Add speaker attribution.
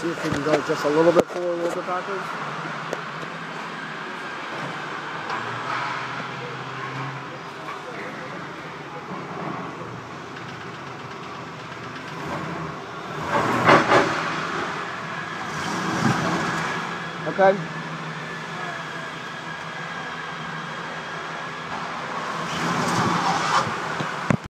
Speaker 1: See if we can go just a little bit forward, a little bit backwards. Okay.